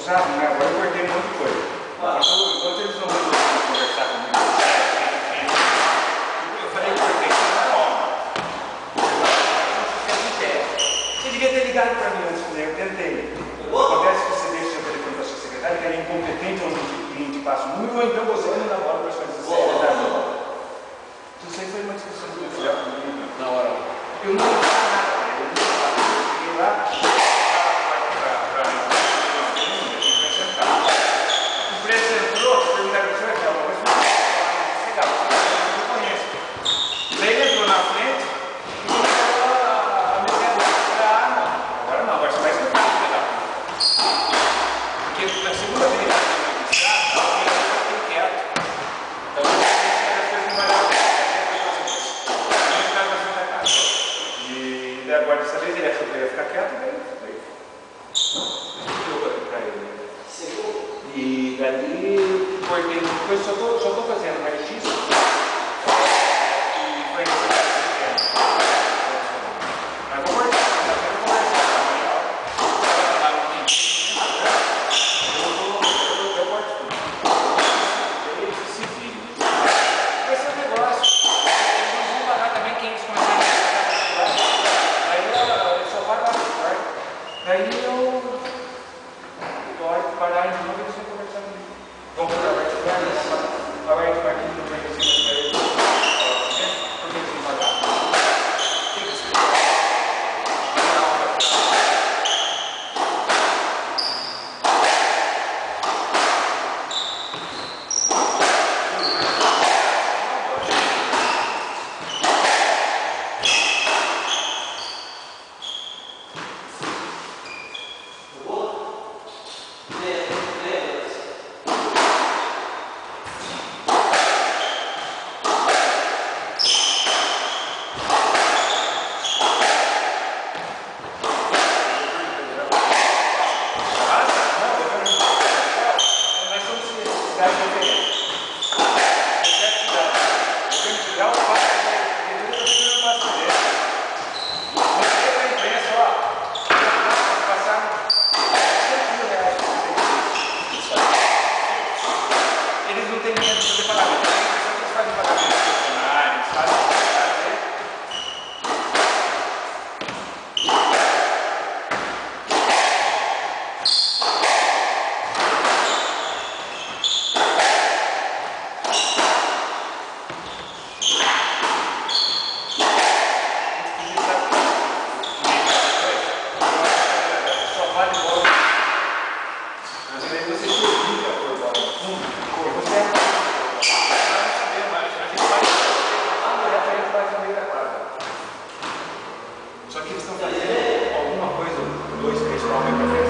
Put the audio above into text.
usado, né? Agora eu cortei um monte de coisa. Enquanto eles não vão conversar comigo, eu falei que cortei isso na hora. Você devia ter ligado para mim antes, né? Eu tentei. Acontece que você deixa o seu telefone para sua secretária, que ela é incompetente, ou um cliente passa o número, ou então você não dá bola para as coisas da secretária. Isso aí foi uma discussão que eu fiz comigo na hora. Eu não ia falar nada, eu não ia falar. Eu cheguei lá, o preço entrou, perguntaram para o senhor, que é uma coisa legal, eu conheço. Daí ele entrou na frente e começou a meter a boca. Agora não, agora você vai escutar o legal. Porque na segunda vez que eu fiquei quieto. Então eu pensei que as coisas não valiam a pena. E daí agora dessa vez ele achou que eu ia ficar quieto, daí eu para ele. E dali cortei depois, só estou fazendo registro e foi isso que eu fiz. Mas vou cortar, eu vou conversar com a mãe, ela lá no tempo, eu corto tudo. Eles se viram. Vai ser um negócio, eles não vão pagar também quem eles começarem a pagar. Aí eu só pago a parte. Daí eu hora que parar de novo, eles vão conversar comigo. Vamos fazer a parte de guarda, a parte de parte não vai receber para eles. Por que eles vão pagar? O que eles querem? Eles não têm dinheiro para fazer pagamento. Eles fazem pagamento funcionário, eles fazem o que fazer. Só vale bola. Mas aí você se obriga por bola no fundo. Você vai saber mais. A gente vai no meio da quadra. Só que eles estão fazendo alguma coisa, 2, 3 palmas para frente.